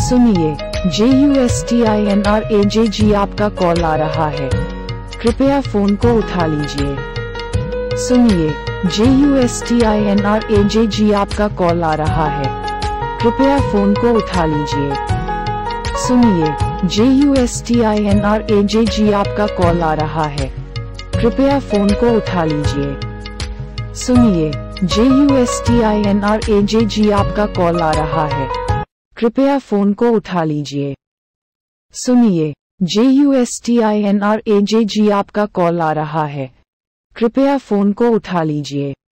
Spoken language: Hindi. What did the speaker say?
सुनिए, JUSTINRAJG आपका कॉल आ रहा है, कृपया फोन को उठा लीजिए। सुनिए, JUSTINRAJG आपका कॉल आ रहा है, कृपया फोन को उठा लीजिए। सुनिए, JUSTINRAJG आपका कॉल आ रहा है, कृपया फोन को उठा लीजिए। सुनिए, JUSTINRAJG आपका कॉल आ रहा है, कृपया फोन को उठा लीजिए। सुनिए, JUSTINRAJG आपका कॉल आ रहा है, कृपया फोन को उठा लीजिए।